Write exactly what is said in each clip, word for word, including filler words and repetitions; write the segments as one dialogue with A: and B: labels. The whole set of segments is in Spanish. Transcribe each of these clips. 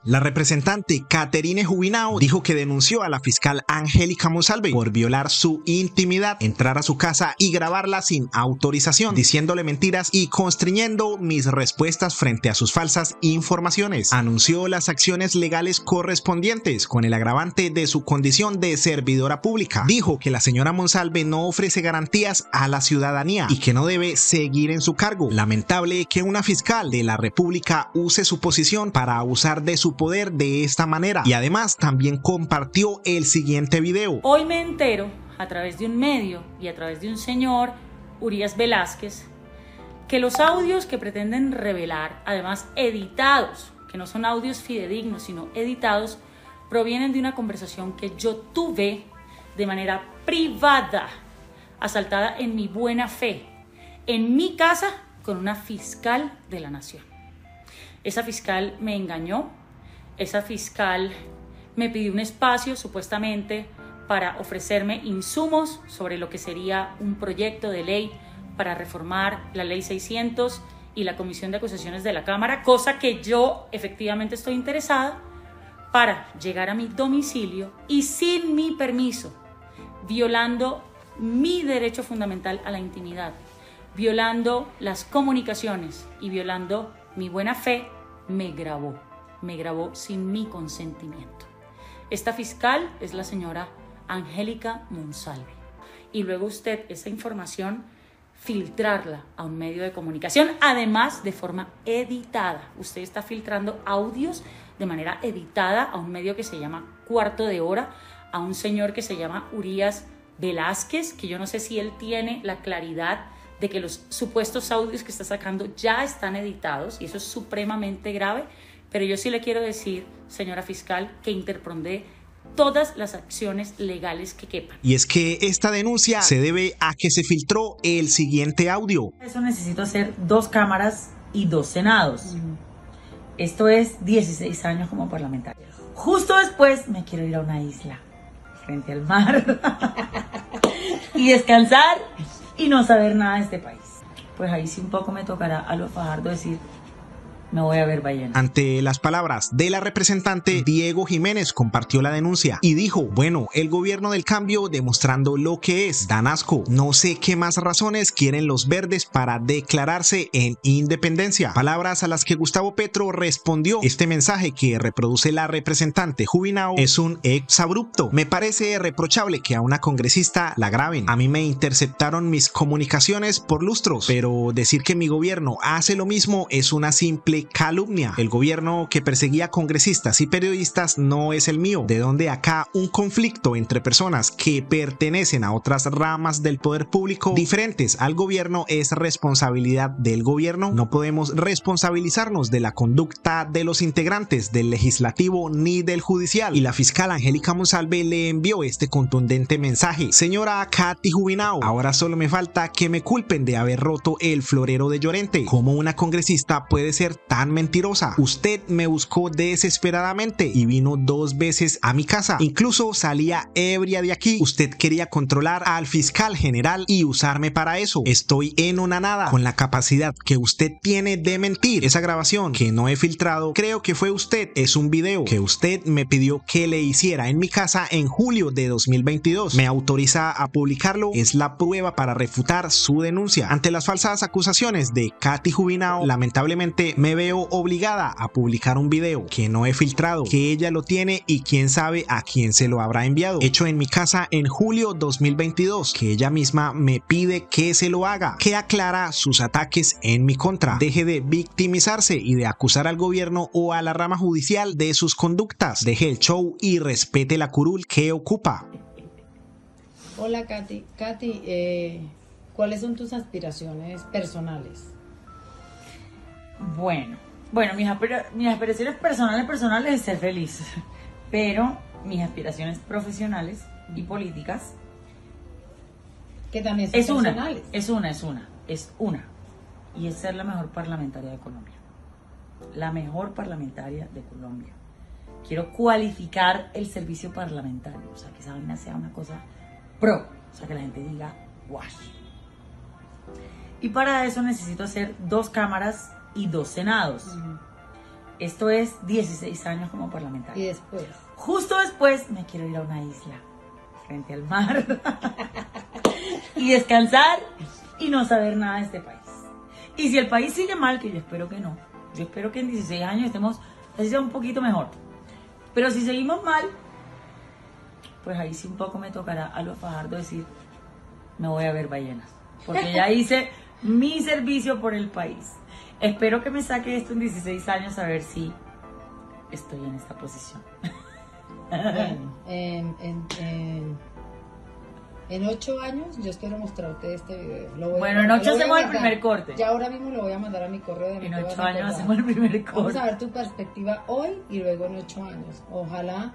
A: La representante Caterine Jubinao dijo que denunció a la fiscal Angélica Monsalve por violar su intimidad, entrar a su casa y grabarla sin autorización, diciéndole mentiras y constriñendo mis respuestas frente a sus falsas informaciones. Anunció las acciones legales correspondientes con el agravante de su condición de servidora pública. Dijo que la señora Monsalve no ofrece garantías a la ciudadanía y que no debe seguir en su cargo. Lamentable que una fiscal de la República use su posición para abusar de su poder de esta manera, y además también compartió el siguiente video.
B: Hoy me entero a través de un medio y a través de un señor, Urias Velázquez, que los audios que pretenden revelar, además editados, que no son audios fidedignos sino editados, provienen de una conversación que yo tuve de manera privada, asaltada en mi buena fe, en mi casa, con una fiscal de la nación. Esa fiscal me engañó, esa fiscal me pidió un espacio supuestamente para ofrecerme insumos sobre lo que sería un proyecto de ley para reformar la ley seiscientos y la Comisión de Acusaciones de la Cámara, cosa que yo efectivamente estoy interesada, para llegar a mi domicilio y sin mi permiso, violando mi derecho fundamental a la intimidad, violando las comunicaciones y violando mi buena fe, me grabó, me grabó sin mi consentimiento. Esta fiscal es la señora Angélica Monsalve. Y luego usted esa información filtrarla a un medio de comunicación, además de forma editada. Usted está filtrando audios de manera editada a un medio que se llama Cuarto de Hora, a un señor que se llama Urias Velázquez, que yo no sé si él tiene la claridad de que los supuestos audios que está sacando ya están editados, y eso es supremamente grave, pero yo sí le quiero decir, señora fiscal, que interpondré todas las acciones legales que quepan.
A: Y es que esta denuncia se debe a que se filtró el siguiente audio.
B: Eso necesito hacer dos cámaras y dos senados. Mm. Esto es dieciséis años como parlamentaria. Justo después me quiero ir a una isla frente al mar y descansar y no saber nada de este país. Pues ahí sí un poco me tocará a lo Fajardo decir, me voy a ver ballena.
A: Ante las palabras de la representante, Diego Jiménez compartió la denuncia y dijo, bueno, el gobierno del cambio demostrando lo que es, dan asco. No sé qué más razones quieren los verdes para declararse en independencia. Palabras a las que Gustavo Petro respondió. Este mensaje que reproduce la representante Jubinao es un exabrupto. Me parece reprochable que a una congresista la graben. A mí me interceptaron mis comunicaciones por lustros, pero decir que mi gobierno hace lo mismo es una simple calumnia. El gobierno que perseguía congresistas y periodistas no es el mío. De donde acá un conflicto entre personas que pertenecen a otras ramas del poder público diferentes al gobierno es responsabilidad del gobierno. No podemos responsabilizarnos de la conducta de los integrantes del legislativo ni del judicial. Y la fiscal Angélica Monsalve le envió este contundente mensaje. Señora Katy Jubinao, ahora solo me falta que me culpen de haber roto el florero de Llorente. ¿Cómo una congresista puede ser tan mentirosa? Usted me buscó desesperadamente y vino dos veces a mi casa. Incluso salía ebria de aquí. Usted quería controlar al fiscal general y usarme para eso. Estoy en una nada con la capacidad que usted tiene de mentir. Esa grabación que no he filtrado, creo que fue usted. Es un video que usted me pidió que le hiciera en mi casa en julio de dos mil veintidós. Me autoriza a publicarlo. Es la prueba para refutar su denuncia. Ante las falsas acusaciones de Katy Jubinao, lamentablemente me veo obligada a publicar un video que no he filtrado, que ella lo tiene y quién sabe a quién se lo habrá enviado, hecho en mi casa en julio dos mil veintidós, que ella misma me pide que se lo haga, que aclara sus ataques en mi contra. Deje de victimizarse y de acusar al gobierno o a la rama judicial de sus conductas. Deje el show y respete la curul que ocupa.
C: Hola Katy, Katy, eh, ¿cuáles son tus aspiraciones personales?
B: Bueno, bueno, mis, mis aspiraciones personales, personales es ser feliz, pero mis aspiraciones profesionales y políticas
C: que también son
B: es
C: personales.
B: Una, es una, es una, es una, y es ser la mejor parlamentaria de Colombia, la mejor parlamentaria de Colombia. Quiero cualificar el servicio parlamentario, o sea, que esa vaina sea una cosa pro, o sea, que la gente diga, wash. Y para eso necesito hacer dos cámaras y dos senados. Uh-huh. Esto es dieciséis años como parlamentaria.
C: Y después.
B: Justo después me quiero ir a una isla frente al mar y descansar y no saber nada de este país. Y si el país sigue mal, que yo espero que no, yo espero que en dieciséis años estemos así sea un poquito mejor. Pero si seguimos mal, pues ahí sí un poco me tocará a los Fajardo decir, me voy a ver ballenas. Porque ya hice mi servicio por el país. Espero que me saque esto en dieciséis años a ver si estoy en esta posición.
C: Bueno, en, en, en, en ocho años yo espero mostrarte este video. Lo voy
B: Bueno,
C: a,
B: en ocho
C: lo voy a
B: hacemos el
C: mandar.
B: primer corte.
C: Ya ahora mismo lo voy a mandar a mi correo. De
B: En
C: mi
B: ocho años hacemos el primer corte.
C: Vamos a ver tu perspectiva hoy y luego en ocho años. Ojalá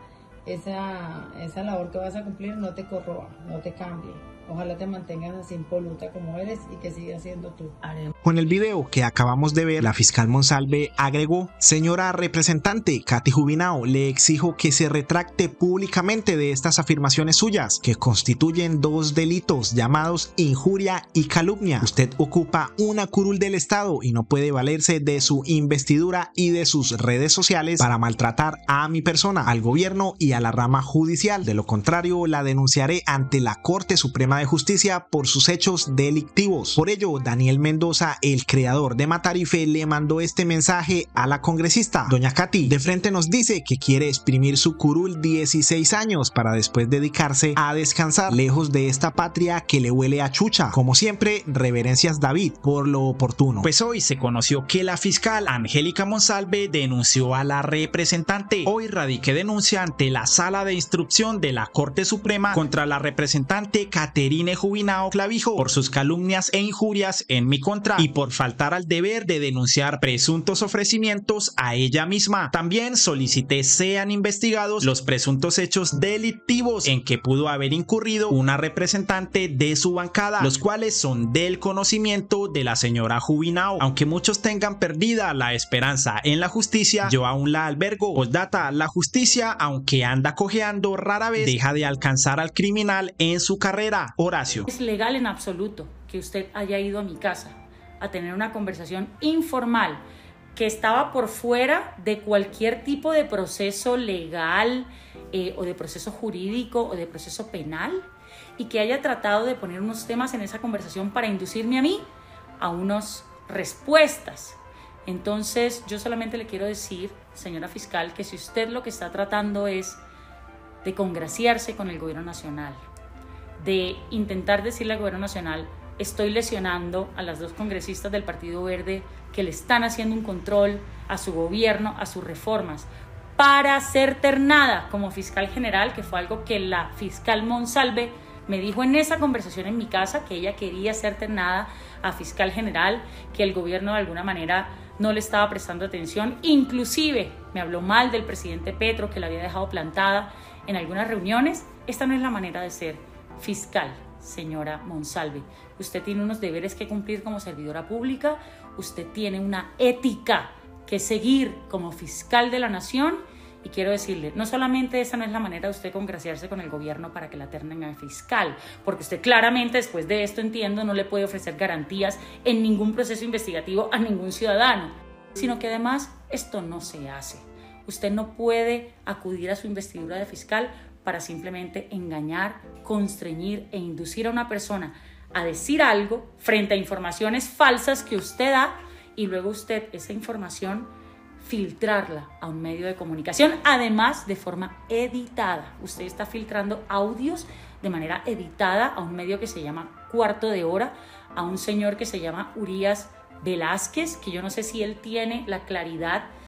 C: esa, esa labor que vas a cumplir no te corroa, no te cambie. Ojalá te mantengas así impoluta como eres y que sigas siendo tú.
A: Con el video que acabamos de ver, la fiscal Monsalve agregó: señora representante Katy Jubinao, le exijo que se retracte públicamente de estas afirmaciones suyas, que constituyen dos delitos llamados injuria y calumnia. Usted ocupa una curul del Estado y no puede valerse de su investidura y de sus redes sociales para maltratar a mi persona, al gobierno y a la rama judicial. De lo contrario, la denunciaré ante la Corte Suprema de Justicia por sus hechos delictivos. Por ello, Daniel Mendoza, el creador de Matarife, le mandó este mensaje a la congresista. Doña Katy de frente nos dice que quiere exprimir su curul dieciséis años para después dedicarse a descansar lejos de esta patria que le huele a chucha. Como siempre, reverencias David por lo oportuno.
D: Pues hoy se conoció que la fiscal Angélica Monsalve denunció a la representante. Hoy radiqué denuncia ante la Sala de Instrucción de la Corte Suprema contra la representante Caterine Jubinao Clavijo por sus calumnias e injurias en mi contra y por faltar al deber de denunciar presuntos ofrecimientos a ella misma. También solicité sean investigados los presuntos hechos delictivos en que pudo haber incurrido una representante de su bancada, los cuales son del conocimiento de la señora Jubinao. Aunque muchos tengan perdida la esperanza en la justicia, yo aún la albergo. Postdata: la justicia, aunque anda cojeando rara vez, deja de alcanzar al criminal en su carrera. Horacio.
B: Es legal en absoluto que usted haya ido a mi casa a tener una conversación informal que estaba por fuera de cualquier tipo de proceso legal eh, o de proceso jurídico o de proceso penal, y que haya tratado de poner unos temas en esa conversación para inducirme a mí a unas respuestas. Entonces yo solamente le quiero decir, señora fiscal, que si usted lo que está tratando es de congraciarse con el gobierno nacional, de intentar decirle al gobierno nacional, estoy lesionando a las dos congresistas del Partido Verde que le están haciendo un control a su gobierno, a sus reformas, para ser ternada como fiscal general, que fue algo que la fiscal Monsalve me dijo en esa conversación en mi casa, que ella quería ser ternada a fiscal general, que el gobierno de alguna manera no le estaba prestando atención, inclusive me habló mal del presidente Petro, que la había dejado plantada en algunas reuniones. Esta no es la manera de ser fiscal, señora Monsalve. Usted tiene unos deberes que cumplir como servidora pública, usted tiene una ética que seguir como fiscal de la nación, y quiero decirle, no solamente esa no es la manera de usted congraciarse con el gobierno para que la ternen a fiscal, porque usted claramente después de esto, entiendo, no le puede ofrecer garantías en ningún proceso investigativo a ningún ciudadano, sino que además esto no se hace. Usted no puede acudir a su investidura de fiscal para simplemente engañar, constreñir e inducir a una persona a decir algo frente a informaciones falsas que usted da, y luego usted esa información filtrarla a un medio de comunicación, además de forma editada. Usted está filtrando audios de manera editada a un medio que se llama Cuarto de Hora, a un señor que se llama Urias Velázquez, que yo no sé si él tiene la claridad